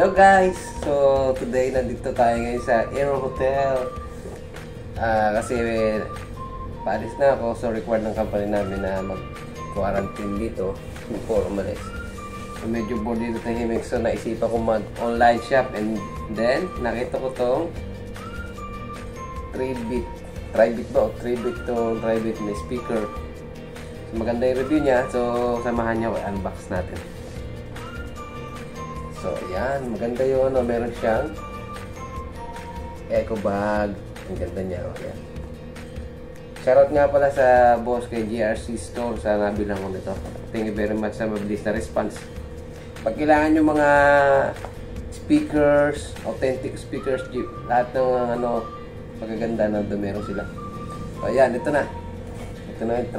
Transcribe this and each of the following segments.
Hello guys! So today nandito tayo ngayon sa Aero Hotel. Kasi paalis na ako, so required ng company namin na mag-quarantine dito before umalis. So medyo bored dito tahimik, so naisipan ko mag-online shop, and then nakita ko tong Tribit na speaker. So maganda yung review niya, so samahan niyo, unbox natin. So, ayan. Maganda yung meron siyang eco bag. Ang ganda niya. Ayan. Shoutout nga pala sa boss kay GRC Store sa nabilang ko nito. Thank you very much sa mabilis na response. Pag kailangan yung mga speakers, authentic speakers, lahat ng magaganda na doon meron sila. So, ayan. Ito na. Ito na yung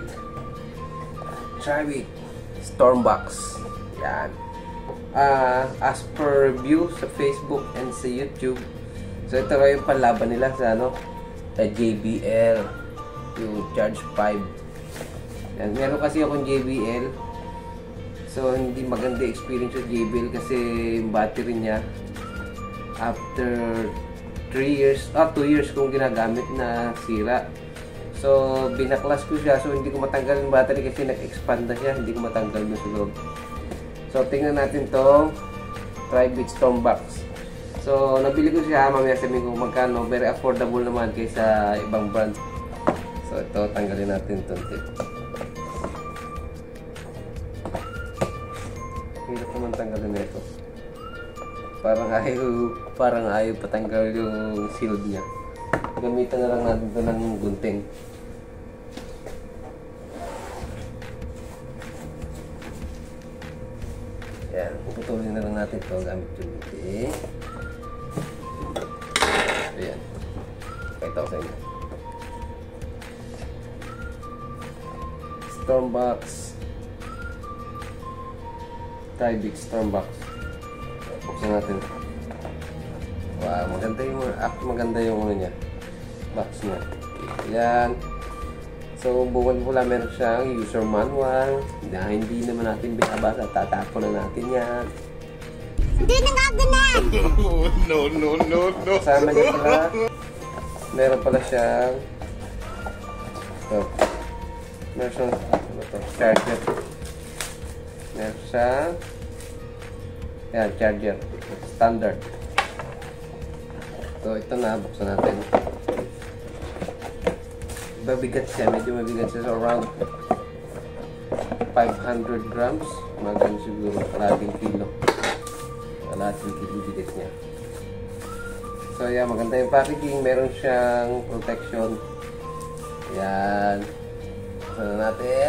Tribit Stormbox. Ayan. As per review sa Facebook and sa YouTube, so ito raw yung panlaban nila sa JBL, yung Charge 5. Yan, meron kasi akong JBL, so hindi maganda experience sa JBL kasi yung battery niya after 2 years kung ginagamit na sira. So binaklas ko siya, so hindi ko matanggal yung battery kasi nag-expand na siya, hindi ko matanggal yung sa loob. So, tingnan natin tong Tribit Stormbox. So, nabili ko siya. Mamaya sabihin ko magkano. Very affordable naman kaysa ibang brand. So, ito, tanggalin natin itong tip. Hirap naman tanggalin na ito. Parang ayaw patanggal yung shield niya. Gamitan na lang natin ito ng gunting. Yan, puputulin na lang natin ito gamit yung gunting. Ayan. Pakita ko sa inyo. Stormbox. Tribit Stormbox. Buksan natin. Wow, maganda yung niya. Box niya. Ayan. So, buwan pula meron siyang user manual na hindi naman natin binabasa. Tatapon na natin yan. Hindi na nga ganun! No. Kasama niya pala, meron pala siyang meron siyang charger. Meron siyang charger. Standard. So, ito na. Buksan natin. Mabigat siya, medyo mabigat siya, so around 500 grams, maganda siguro, kalahating kilo bigat niya. So yeah, maganda yung packaging, meron siyang protection. Ayan, buksan na natin.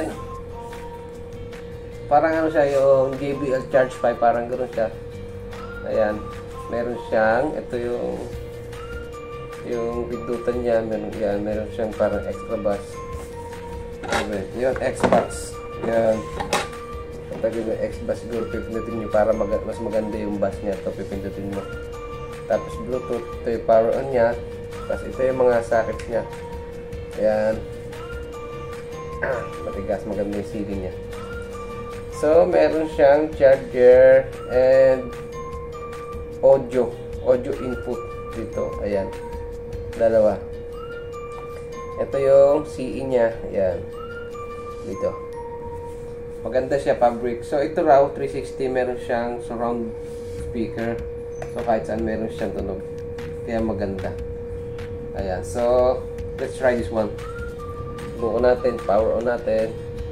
Parang siya, yung JBL Charge 5, parang gano'n siya. Ayan, meron siyang, ito yung pindutan niya, meron siyang parang extra bus. Yun, X-Bus. Yan. Pagtagin yung X-Bus, siguro pipindutin nyo para mas maganda yung bus niya. Ito, pipindutin mo. Tapos Bluetooth, ito yung power on niya. Tapos ito yung mga sockets niya. Ayan. Matigas, maganda yung CD niya. So, meron siyang charger and audio input dito. Ayan. Dalawa. Ito yung CE niya. Ayan. Dito. Maganda siya, fabric. So, ito raw, 360, meron siyang surround speaker. So, kahit saan meron siyang tunog. Kaya maganda. Ayan. So, let's try this one. Buo natin. Power on natin.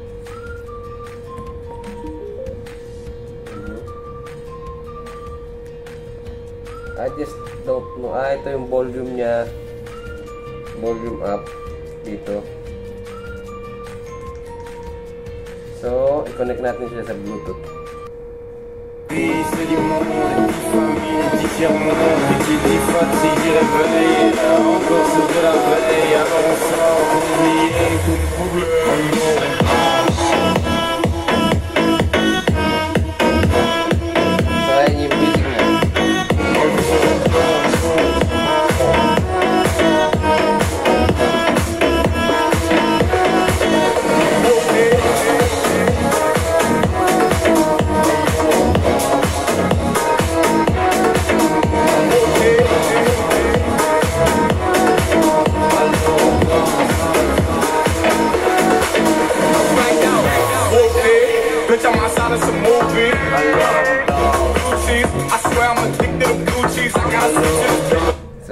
I just don't know. Ito yung volume niya. Volume up dito. So, i-connect natin siya sa Bluetooth. So, ayan yung music niya.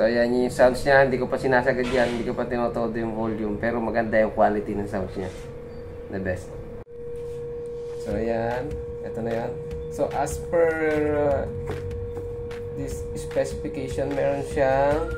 So, ayan yung sounds niya. Hindi ko pa sinasagad yan. Hindi ko pa tinotodo yung volume. Pero maganda yung quality ng sounds niya. The best. So, ayan. Ito na yan. So, as per this specification, meron siyang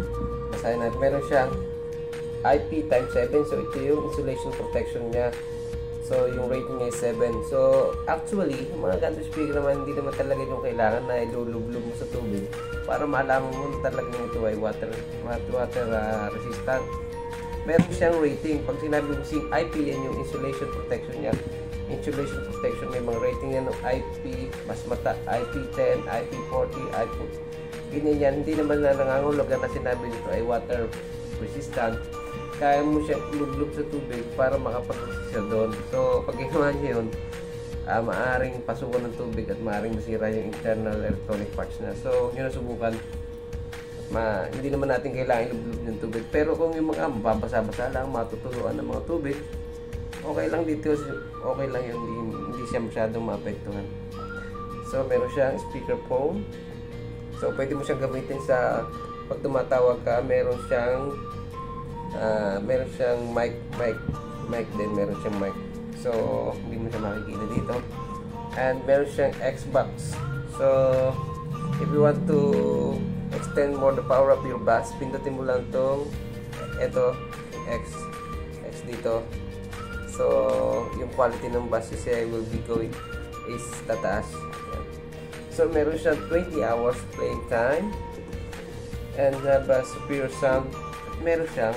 IP times 7. So, ito yung insulation protection niya. So, yung rating niya is 7. So, actually, mga ganito speaker naman, hindi naman talaga yung kailangan na ilulublob mo sa tubig para malaman mo na talagang ito ay water resistant. Meron siyang rating. Pag sinabi mo sing IP, yan yung insulation protection niya. Insulation protection, may mga rating yan ng IP, mas mata, IP10, IP40, IP... Ganyan yan. Hindi naman na nangangulugan na sinabi nito ay water resistant. Kaya mo siya ilublob sa tubig para makapag-resist siya doon. So, pag ginawa niya yun, maaaring pasukan ng tubig at maaaring masira yung internal electronic parts na. So, yun ang subukan. Hindi naman natin kailangan ilublob ng tubig. Pero kung yung mga mababasa-basa lang, matutuluan ng mga tubig, okay lang dito. Okay lang yun. Hindi siya masyadong maapektuhan. So, meron siyang speakerphone. So, pwede mo siyang gamitin sa pag tumatawag ka. Meron siyang mic din, meron siyang mic. So, hindi mo siya makikita dito. And meron siyang Xbox. So, if you want to extend more the power of your bass, pindutin mo lang tong X dito. So, yung quality ng bass siya will be going is tataas. Yan. So, meron siyang 20 hours playing time. And have a superior sound. Meron siyang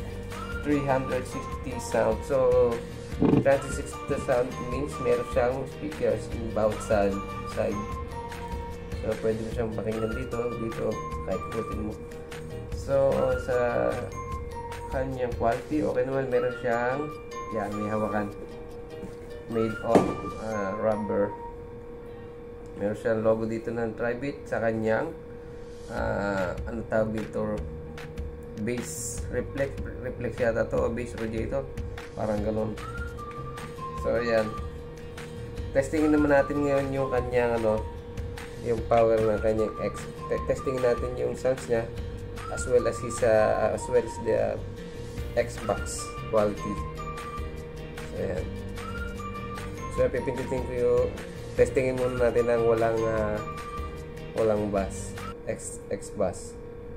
360 sound. So, 360 sound means meron siyang speakers in bawat side. So, pwede mo siyang pakinggan dito, kahit putin mo. So, sa kanyang quality, okay naman. Meron siyang, yan, may hawakan. Made of rubber. Meron siyang logo dito ng Tribit sa kanyang, ano tawag dito, base reflex yata to, o base radiator, parang ganun. So ayan, testingin naman natin ngayon yung kanyang yung power ng kanyang testingin natin yung sounds niya as well as the Xbox quality. So ayan, so pipindutin ko yung testingin muna natin ang walang bass, X-bass.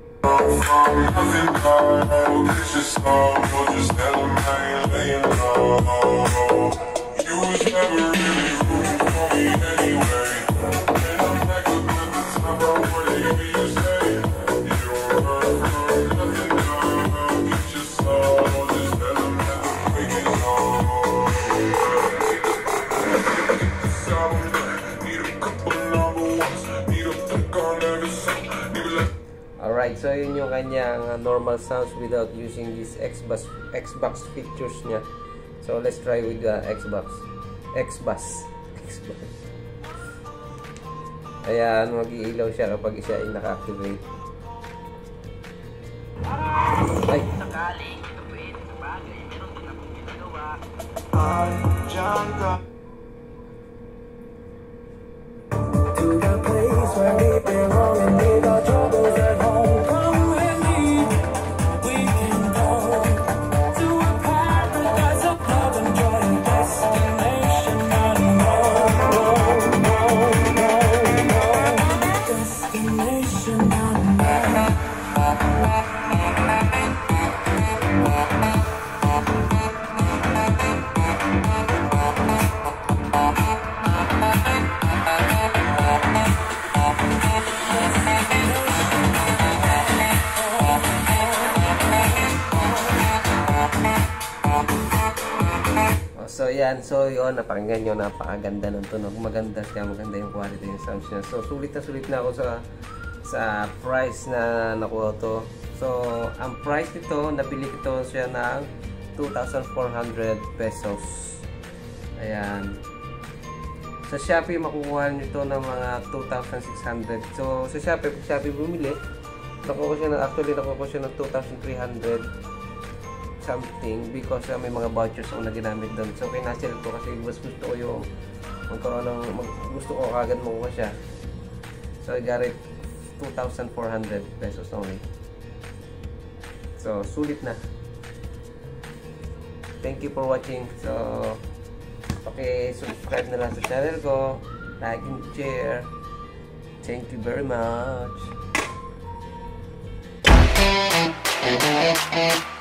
Alright, so yun yung kanyang normal sounds without using this Xbox features niya. So let's try with the Xbox. Ayan, mag-iilaw siya kapag siya ay naka-activate. Ay! Sakaling gawin sa bagay, meron din akong ginagawa. To the place where we belong and leave our troubles at home. Come with me, we can go to a paradise of love and joy and destination unknown. Destination unknown. So yan, so yun, napakinggan nyo, napakaganda ng tunog, maganda yung quality ng sounds niya. So sulit na ako sa price na nakuha to. So ang price nito, nabili ko siya ng 2,400 pesos. Ayan. Sa Shopee makukuha nyo ito ng mga 2,600. So sa Shopee bumili, nakuha ko siya ng 2,300 something because may mga vouchers ako na ginamit doon. So kinancel ko kasi gusto ko yung gusto ko kagad makuha siya. So I got it 2,400 pesos only. So, sulit na. Thank you for watching. So, subscribe na lang sa channel ko. Like and share. Thank you very much.